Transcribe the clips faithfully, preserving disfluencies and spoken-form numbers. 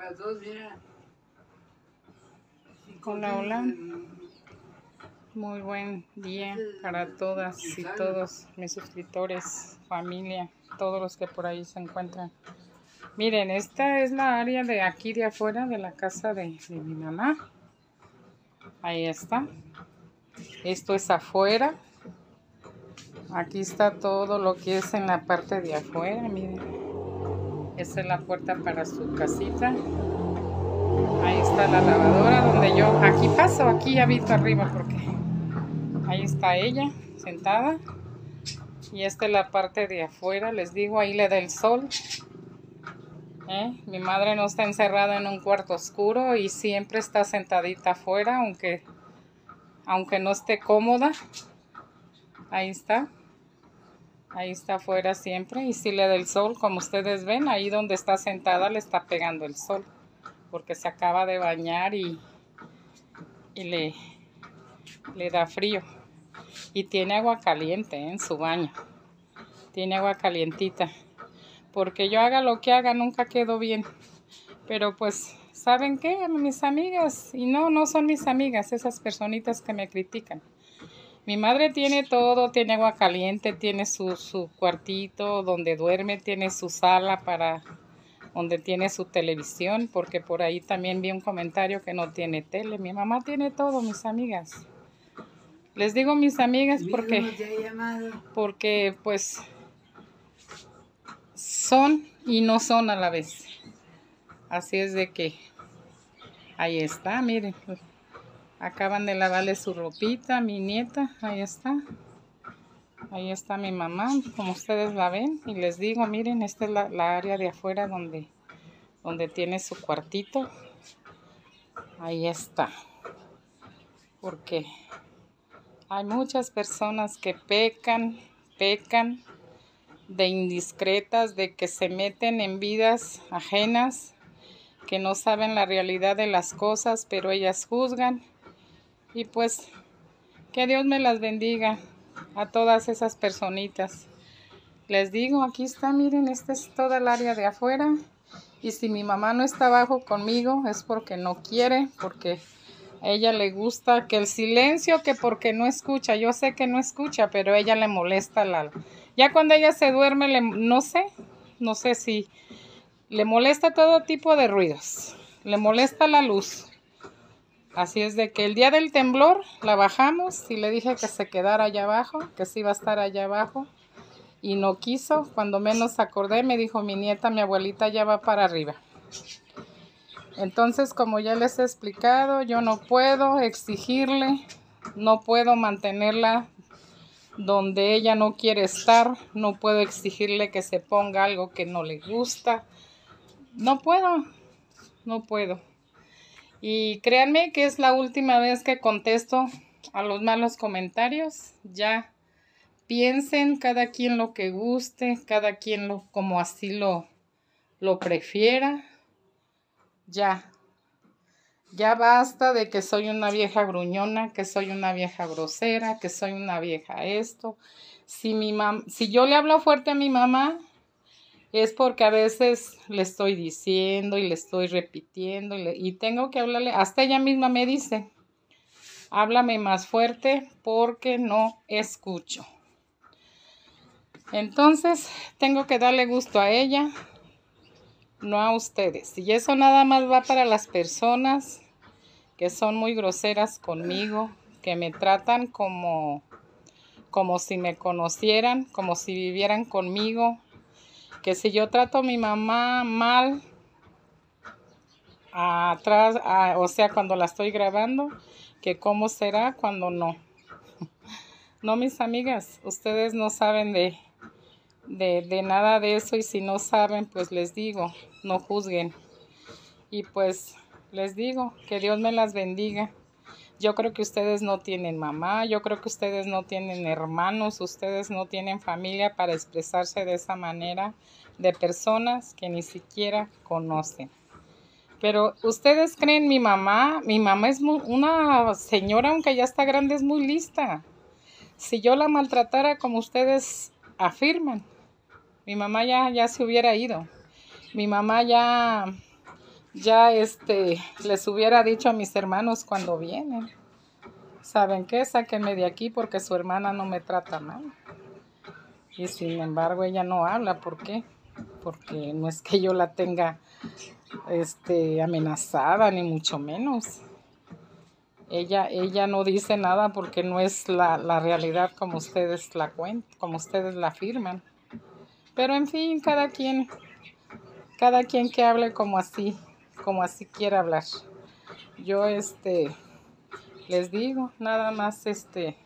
las dos, mira. Hola, hola. Muy buen día para todas y todos mis suscriptores, familia, todos los que por ahí se encuentran. Miren, esta es la área de aquí de afuera de la casa de, de mi mamá. Ahí está. Esto es afuera. Aquí está todo lo que es en la parte de afuera, miren. Esa es la puerta para su casita. Ahí está la lavadora donde yo, aquí paso, aquí habito arriba porque ahí está ella sentada. Y esta es la parte de afuera, les digo, ahí le da el sol. ¿Eh? Mi madre no está encerrada en un cuarto oscuro y siempre está sentadita afuera, aunque, aunque no esté cómoda. Ahí está. Ahí está afuera siempre y sí le da el sol, como ustedes ven, ahí donde está sentada le está pegando el sol. Porque se acaba de bañar y, y le, le da frío. Y tiene agua caliente, ¿eh? En su baño. Tiene agua calientita. Porque yo haga lo que haga, nunca quedo bien. Pero pues, ¿saben qué? Mis amigas, y no, no son mis amigas, esas personitas que me critican. Mi madre tiene todo, tiene agua caliente, tiene su, su cuartito donde duerme, tiene su sala para donde tiene su televisión, porque por ahí también vi un comentario que no tiene tele. Mi mamá tiene todo, mis amigas. Les digo mis amigas porque, porque pues son y no son a la vez. Así es de que ahí está, miren. Acaban de lavarle su ropita, mi nieta, ahí está. Ahí está mi mamá, como ustedes la ven. Y les digo, miren, esta es la, la área de afuera donde, donde tiene su cuartito. Ahí está. Porque hay muchas personas que pecan, pecan de indiscretas, de que se meten en vidas ajenas, que no saben la realidad de las cosas, pero ellas juzgan. Y pues, que Dios me las bendiga a todas esas personitas. Les digo, aquí está, miren, esta es toda el área de afuera. Y si mi mamá no está abajo conmigo, es porque no quiere, porque a ella le gusta que el silencio, que porque no escucha. Yo sé que no escucha, pero a ella le molesta la... Ya cuando ella se duerme, le, no sé, no sé si le molesta todo tipo de ruidos. Le molesta la luz. Así es de que el día del temblor la bajamos y le dije que se quedara allá abajo, que sí iba a estar allá abajo. Y no quiso. Cuando menos acordé, me dijo mi nieta, mi abuelita ya va para arriba. Entonces, como ya les he explicado, yo no puedo exigirle, no puedo mantenerla donde ella no quiere estar, no puedo exigirle que se ponga algo que no le gusta. No puedo, no puedo. Y créanme que es la última vez que contesto a los malos comentarios. Ya piensen cada quien lo que guste, cada quien lo como así lo, lo prefiera. Ya. Ya basta de que soy una vieja gruñona, que soy una vieja grosera, que soy una vieja esto. Si, mi mam si yo le hablo fuerte a mi mamá, es porque a veces le estoy diciendo y le estoy repitiendo y, le, y tengo que hablarle. Hasta ella misma me dice, háblame más fuerte porque no escucho. Entonces, tengo que darle gusto a ella, no a ustedes. Y eso nada más va para las personas que son muy groseras conmigo, que me tratan como, como si me conocieran, como si vivieran conmigo, que si yo trato a mi mamá mal, atrás, a, o sea, cuando la estoy grabando, que cómo será cuando no. No, mis amigas, ustedes no saben de, de, de nada de eso y si no saben, pues les digo, no juzguen. Y pues les digo, que Dios me las bendiga. Yo creo que ustedes no tienen mamá, yo creo que ustedes no tienen hermanos, ustedes no tienen familia para expresarse de esa manera de personas que ni siquiera conocen. Pero ustedes creen mi mamá, mi mamá es muy, una señora, aunque ya está grande, es muy lista. Si yo la maltratara como ustedes afirman, mi mamá ya, ya se hubiera ido. Mi mamá ya, ya este, les hubiera dicho a mis hermanos cuando vienen, ¿saben qué? Sáquenme de aquí porque su hermana no me trata mal. Y sin embargo ella no habla, ¿por qué? Porque no es que yo la tenga este, amenazada, ni mucho menos. Ella, ella no dice nada porque no es la, la realidad como ustedes la cuentan, como ustedes la afirman. Pero en fin, cada quien, cada quien que hable como así, como así quiera hablar. Yo este les digo, nada más este,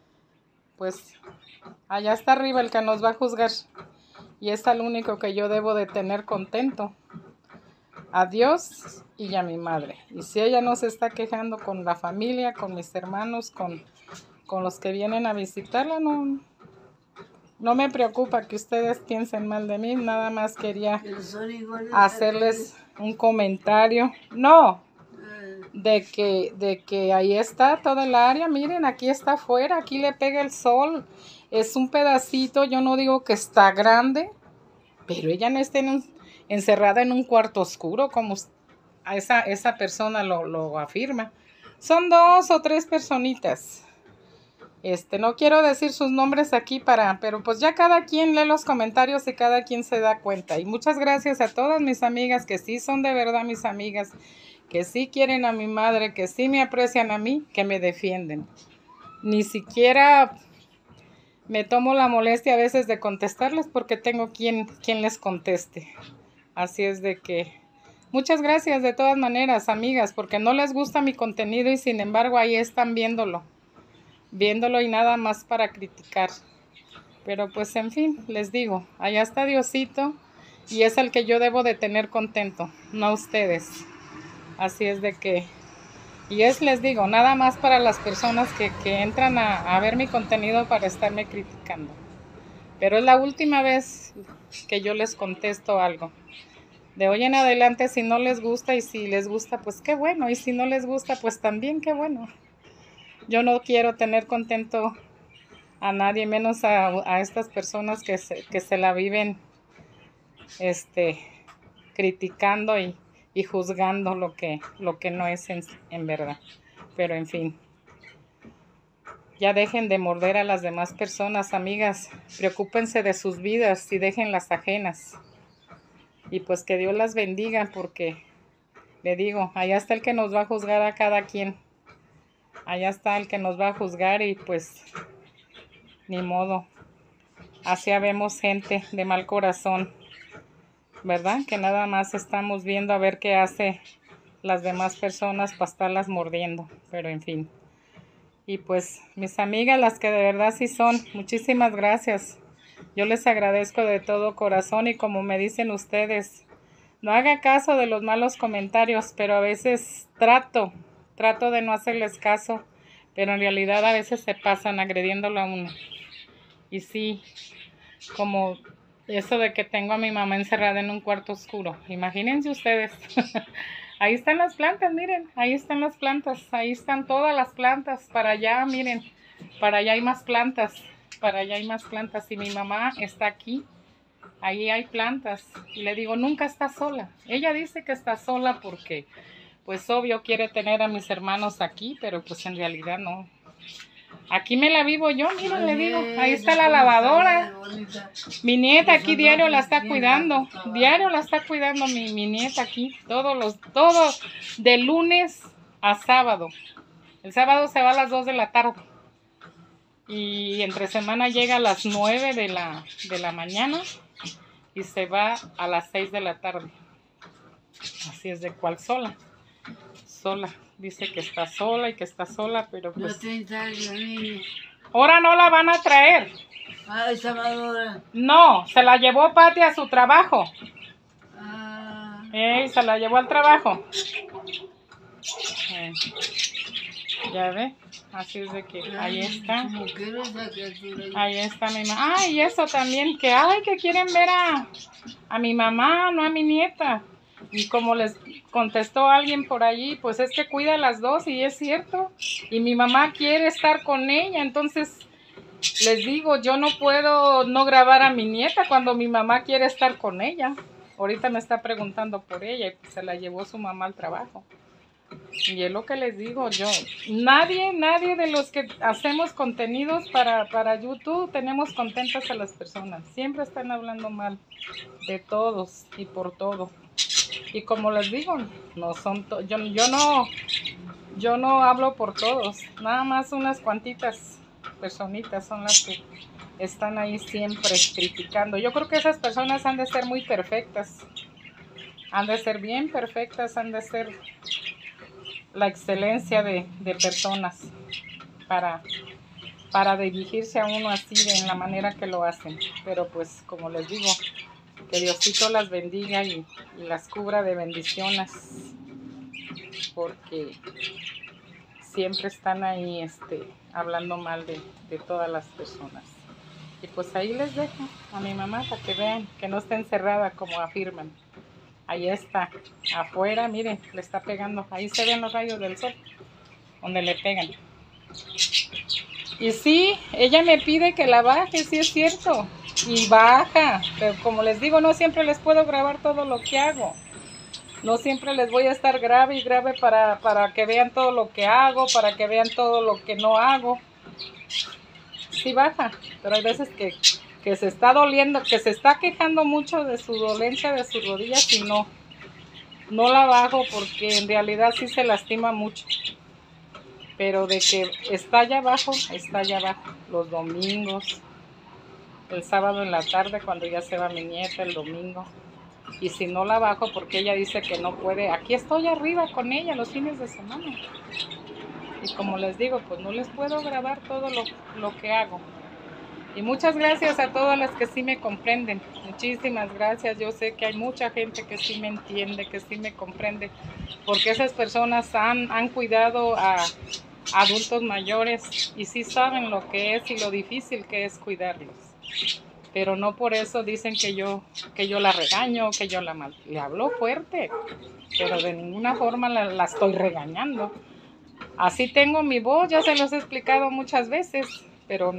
pues allá está arriba el que nos va a juzgar. Y es al único que yo debo de tener contento. A Dios y a mi madre. Y si ella no se está quejando con la familia, con mis hermanos, con, con los que vienen a visitarla, no, no me preocupa que ustedes piensen mal de mí. Nada más quería hacerles un comentario. No, de que, de que ahí está toda el área. Miren, aquí está afuera, aquí le pega el sol. Es un pedacito, yo no digo que está grande, pero ella no está en un... encerrada en un cuarto oscuro, como a esa, esa persona lo, lo afirma. Son dos o tres personitas. Este, no quiero decir sus nombres aquí para, pero pues ya cada quien lee los comentarios y cada quien se da cuenta. Y muchas gracias a todas mis amigas que sí son de verdad mis amigas, que sí quieren a mi madre, que sí me aprecian a mí, que me defienden. Ni siquiera me tomo la molestia a veces de contestarles porque tengo quien, quien les conteste. Así es de que muchas gracias de todas maneras, amigas, porque no les gusta mi contenido y sin embargo ahí están viéndolo. Viéndolo y nada más para criticar. Pero pues en fin, les digo, allá está Diosito y es el que yo debo de tener contento, no ustedes. Así es de que, y es, les digo, nada más para las personas que, que entran a, a ver mi contenido para estarme criticando. Pero es la última vez que yo les contesto algo. De hoy en adelante, si no les gusta y si les gusta, pues qué bueno. Y si no les gusta, pues también qué bueno. Yo no quiero tener contento a nadie, menos a, a estas personas que se, que se la viven este, criticando y, y juzgando lo que, lo que no es en, en verdad. Pero en fin, ya dejen de morder a las demás personas, amigas. Preocúpense de sus vidas y dejen las ajenas. Y pues que Dios las bendiga porque, le digo, allá está el que nos va a juzgar a cada quien. Allá está el que nos va a juzgar y pues, ni modo. Así habemos gente de mal corazón, ¿verdad? Que nada más estamos viendo a ver qué hace las demás personas para estarlas mordiendo. Pero en fin. Y pues, mis amigas, las que de verdad sí son, muchísimas gracias. Yo les agradezco de todo corazón y como me dicen ustedes, no haga caso de los malos comentarios, pero a veces trato, trato de no hacerles caso, pero en realidad a veces se pasan agrediéndolo a uno. Y sí, como eso de que tengo a mi mamá encerrada en un cuarto oscuro, imagínense ustedes. Ahí están las plantas, miren, ahí están las plantas, ahí están todas las plantas, para allá, miren, para allá hay más plantas. Para allá hay más plantas y mi mamá está aquí, ahí hay plantas y le digo, nunca está sola. Ella dice que está sola porque, pues obvio, quiere tener a mis hermanos aquí, pero pues en realidad no. Aquí me la vivo yo, miren, le digo, ahí está la lavadora. Mi nieta aquí diario la está cuidando, diario la está cuidando mi, mi nieta aquí, todos los, todos, de lunes a sábado. El sábado se va a las dos de la tarde. Y entre semana llega a las nueve de la, de la mañana y se va a las seis de la tarde. Así es de cual sola. Sola. Dice que está sola y que está sola, pero pues... Ahora no la van a traer. Ah, Salvador. No, se la llevó Pati a su trabajo. Ah. Ey, se la llevó al trabajo. Eh, ya ve. Así es de que ahí está. Ahí está mi mamá. Ah, y eso también, que ay, que quieren ver a, a mi mamá, no a mi nieta. Y como les contestó alguien por allí, pues es que cuida a las dos y es cierto. Y mi mamá quiere estar con ella, entonces les digo, yo no puedo no grabar a mi nieta cuando mi mamá quiere estar con ella. ahorita me está preguntando por ella y pues se la llevó su mamá al trabajo. Y es lo que les digo yo, nadie, nadie de los que hacemos contenidos para, para YouTube tenemos contentas a las personas. Siempre están hablando mal de todos y por todo. Y como les digo, no son to- yo, yo no, yo no hablo por todos, nada más unas cuantitas personitas son las que están ahí siempre criticando. Yo creo que esas personas han de ser muy perfectas, han de ser bien perfectas, han de ser la excelencia de, de personas para, para dirigirse a uno así de en la manera que lo hacen. Pero pues como les digo, que Diosito las bendiga y, y las cubra de bendiciones, porque siempre están ahí este, hablando mal de, de todas las personas. Y pues ahí les dejo a mi mamá para que vean que no está encerrada como afirman. Ahí está, afuera, miren, le está pegando. Ahí se ven los rayos del sol, donde le pegan. Y sí, ella me pide que la baje, sí es cierto. Y baja, pero como les digo, no siempre les puedo grabar todo lo que hago. No siempre les voy a estar grave y grave para, para que vean todo lo que hago, para que vean todo lo que no hago. Sí baja, pero hay veces que, que se está doliendo, que se está quejando mucho de su dolencia de sus rodillas y no, no la bajo porque en realidad sí se lastima mucho. Pero de que está allá abajo, está allá abajo. Los domingos, el sábado en la tarde cuando ya se va mi nieta, el domingo. Y si no la bajo porque ella dice que no puede, aquí estoy arriba con ella los fines de semana. Y como les digo, pues no les puedo grabar todo lo, lo que hago. Y muchas gracias a todas las que sí me comprenden. Muchísimas gracias. Yo sé que hay mucha gente que sí me entiende, que sí me comprende. Porque esas personas han, han cuidado a adultos mayores y sí saben lo que es y lo difícil que es cuidarlos. Pero no por eso dicen que yo, que yo la regaño, que yo la mal. Le hablo fuerte, pero de ninguna forma la, la estoy regañando. Así tengo mi voz, ya se los he explicado muchas veces, pero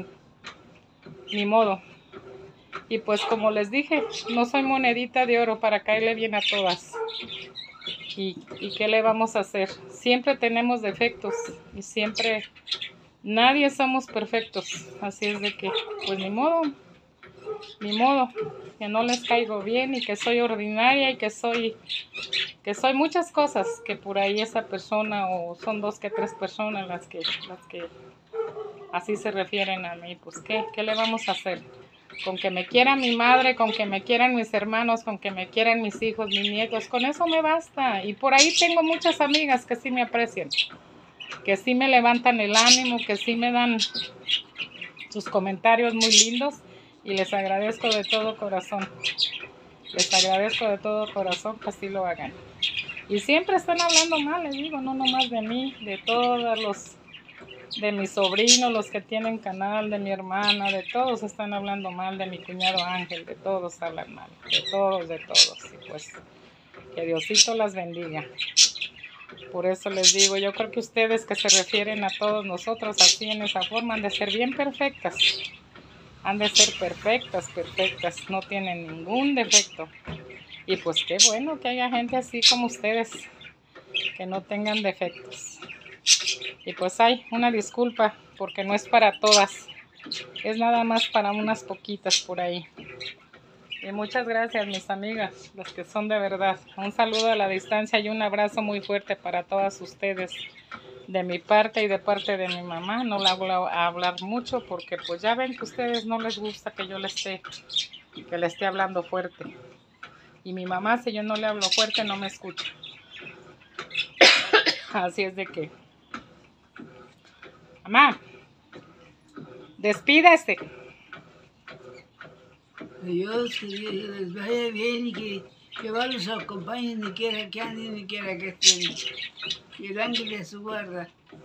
ni modo. Y pues como les dije, no soy monedita de oro para caerle bien a todas. ¿Y, y qué le vamos a hacer? Siempre tenemos defectos y siempre, nadie somos perfectos. Así es de que, pues ni modo, ni modo, que no les caigo bien y que soy ordinaria y que soy, que soy muchas cosas, que por ahí esa persona o son dos que tres personas las que, las que así se refieren a mí. Pues ¿qué? ¿Qué le vamos a hacer? Con que me quiera mi madre, con que me quieran mis hermanos, con que me quieran mis hijos, mis nietos, con eso me basta. Y por ahí tengo muchas amigas que sí me aprecian, que sí me levantan el ánimo, que sí me dan sus comentarios muy lindos y les agradezco de todo corazón. Les agradezco de todo corazón que así lo hagan. Y siempre están hablando mal, les digo, no nomás de mí, de todos los... de mis sobrinos, los que tienen canal, de mi hermana, de todos están hablando mal, de mi cuñado Ángel, de todos hablan mal, de todos, de todos. Y pues que Diosito las bendiga. Por eso les digo, yo creo que ustedes que se refieren a todos nosotros así en esa forma han de ser bien perfectas. Han de ser perfectas, perfectas, no tienen ningún defecto. Y pues qué bueno que haya gente así como ustedes, que no tengan defectos. Y pues hay una disculpa porque no es para todas, es nada más para unas poquitas por ahí. Y muchas gracias mis amigas, las que son de verdad. Un saludo a la distancia y un abrazo muy fuerte para todas ustedes. De mi parte y de parte de mi mamá, no la voy a hablar mucho porque pues ya ven que a ustedes no les gusta que yo le esté, que le esté hablando fuerte. Y mi mamá, si yo no le hablo fuerte, no me escucha. Así es de que... Mamá, despídase. Dios, que Dios les vaya bien y que Jehová los acompañe, ni quiera que anden, ni quiera que estén. Y el ángel les guarda.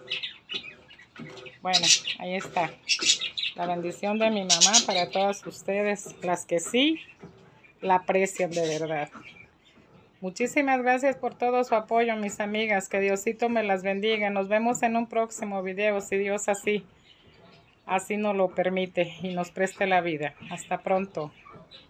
Bueno, ahí está. La bendición de mi mamá para todas ustedes, las que sí la aprecian de verdad. Muchísimas gracias por todo su apoyo, mis amigas. Que Diosito me las bendiga. Nos vemos en un próximo video, si Dios así, así nos lo permite y nos preste la vida. Hasta pronto.